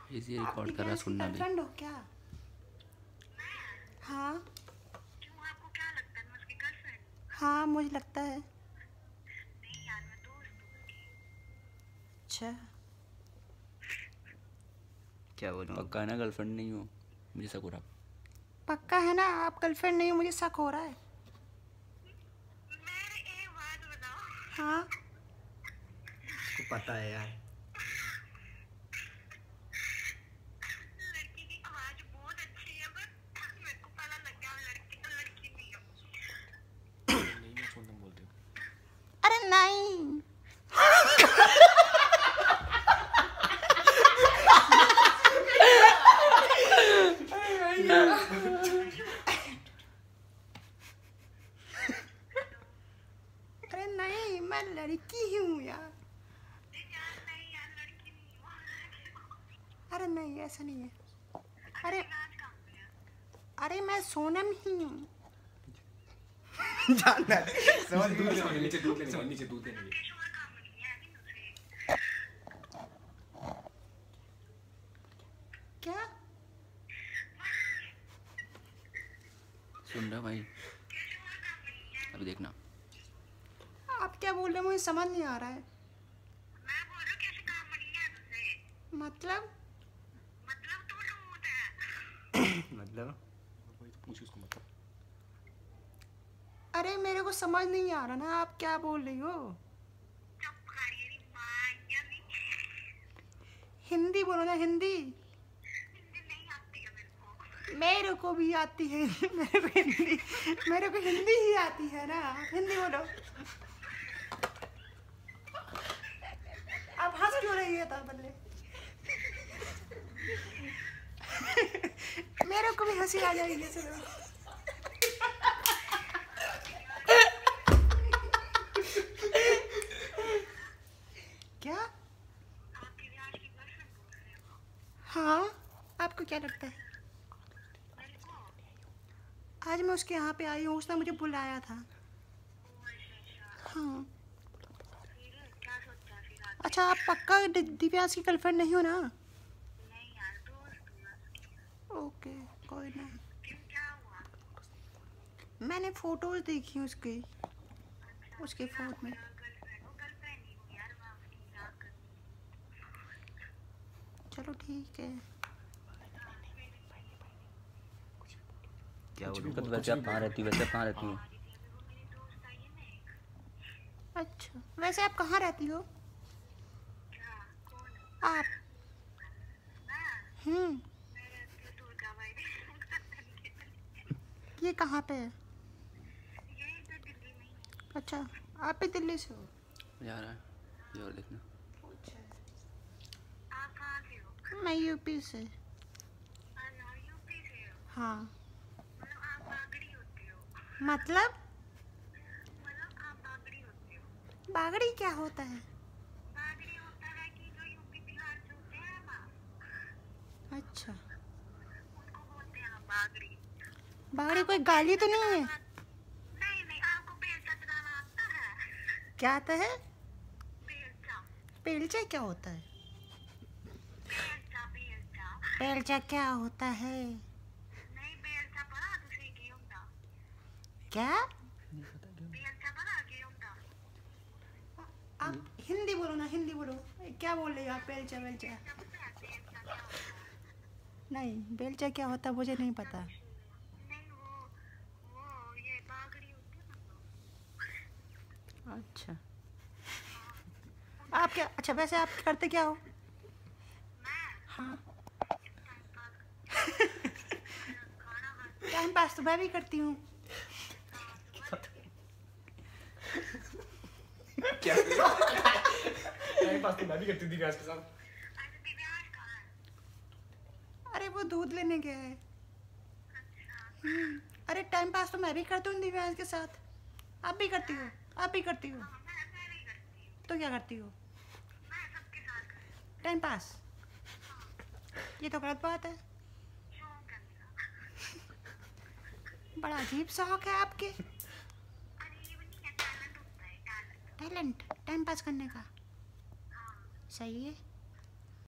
इसे रिकॉर्ड कर रहा, सुनना भी। गर्लफ्रेंड हो क्या? हाँ। क्यों, आपको क्या लगता है मैं उसकी गर्लफ्रेंड? हाँ मुझे लगता है। नहीं यार, मैं दोस्त हूँ उसकी। अच्छा क्या बोलूँ? पक्का है ना गर्लफ्रेंड नहीं हो? मुझे शक हो रहा। पक्का है ना आप गर्लफ्रेंड नहीं हो? मुझे शक हो रहा है। मेरे एक बात बताओ। हाँ उसको पता है यार। लड़की की आवाज बहुत अच्छी है, पर मेरे को पता लग गया लड़की नहीं हो। नहीं मैं सुनता बोलती हूँ। अरे नहीं अरे नहीं मैं लड़की ही हूँ यार। नहीं यार, लड़की नहीं हो। अरे नहीं ऐसा नहीं है। अरे आज कहाँ पे है? अरे मैं सोनम ही हूँ। जानना है। समझ दूध लेने, नीचे दूध लेने, नीचे दूध लेने। पेशवा काम नहीं है नहीं दूसरे। क्या? सुन रहा भाई? अभी देखना। आप क्या बोल रहे हैं मुझे समझ नहीं आ रहा है। मैं बोल रहा हूँ कैसे काम नहीं है दूसरे। मतलब तू लूट है। मतलब वही तो पूछ उसको मतलब। अरे मेरे को समझ नहीं आ रहा ना आप क्या बोल रही हो। चुप कर ये माँ, या नहीं हिंदी बोलो ना हिंदी। हिंदी नहीं आती है मेरे को। मेरे को भी आती है मेरे को हिंदी ही आती है ना। आप हिंदी बोलो। आप हंस क्यों रही है तब बल्ले? मेरे को भी हंसी आ जाएगी चलो। क्या? आपकी आज की गर्लफ्रेंड बोल रहे हो? हाँ आपको क्या लगता है? मेरे को आज मैं उसके यहाँ पे आई हूँ, उसने मुझे बुलाया था। अच्छा हाँ फिर क्या सोचा फिर आगे? अच्छा आप पक्का दिव्यांश की गर्लफ्रेंड नहीं हो ना? नहीं यार, दोस्त हूँ मैं उसकी। ओके कोई नहीं। क्यों, क्या हुआ? मैंने फोटोज देखी उसकी, अच्छा, उसके फिर फोन आप में। गर्लफ्रेंड ही हूँ यार, मैं उसकी मजाक कर रही हूँ। चलो ठीक है। क्या कुछ बोलूँ? भी तो वैसे आप कहाँ रहती हो? वैसे आप कहाँ रहती हो? अभी वो मेरी दोस्त आई है ना एक। अच्छा वैसे आप कहाँ रहती हो? क्या? कौन? आप? मैं हम्म। मैं रहती हूँ दुर्गा भाई। ये कहाँ पे है? यही तो दिल्ली में ही है। अच्छा आप भी दिल्ली से हो? जा रहा है ये और देखना। आप कहाँ से हो? मैं यूपी से। अच्छा, यूपी से हो। हाँ मतलब आप बागड़ी होते हो? मतलब मतलब आप बागड़ी होते हो? बागड़ी क्या होता है? बागड़ी होता है कि जो यूपी बिहार से होते हैं ना, अच्छा उनको बोलते हैं बागड़ी। बागड़ी कोई गाली तो नहीं है? नहीं नहीं, आपको बेलचा चलाना आता है? क्या आता है? बेलचा। पेलचा क्या होता है? बेलचा बेलचा। पेलचा क्या होता है? नहीं, बेलचा पड़ा दूसरे की होता। क्या? बेलचा पड़ा की होता। आप हिंदी बोलो ना हिंदी बोलो। क्या बोल रही हो आप? बेलचा बेलचा बेलचा पता है बेलचा क्या होता है? नहीं बेलचा क्या होता है मुझे नहीं पता। नहीं, वो ये बागड़ी होती है ना, वो। अच्छा आप क्या, अच्छा वैसे आप करते क्या हो? मैं हाँ टाइम पास खाना खाती टाइम पास तो मैं भी करती हूँ। क्या? टाइम पास तो मैं भी करती थी दिव्यांश के साथ। अच्छा, दिव्यांश कहाँ है? अरे वो दूध लेने गया है। अच्छा, अरे टाइम पास तो मैं भी करती हूँ दिव्यांश के साथ। आप भी करती हो? आप भी करती हो? हाँ, मैं नहीं करती हूँ। तो क्या करती हो? मैं सबके साथ करती हूँ। Time pass? ये तो गलत बात है। शौक है मेरा। बड़ा अजीब शौक है आपके। अजीब नहीं है, टैलेंट होता है, टैलेंट। टैलेंट टाइम पास करने का? हाँ। सही है।